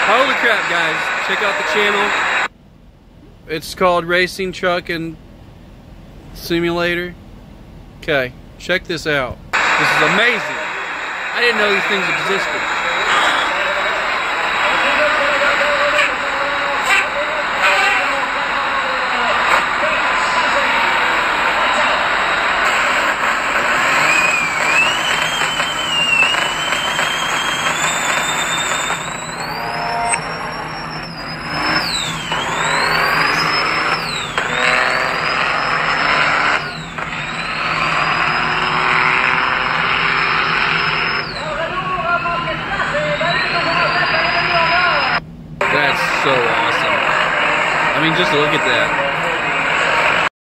Holy crap, guys. Check out the channel. It's called Racing Truck and Simulator. Okay, check this out. This is amazing. I didn't know these things existed. That's so awesome. I mean, just look at that.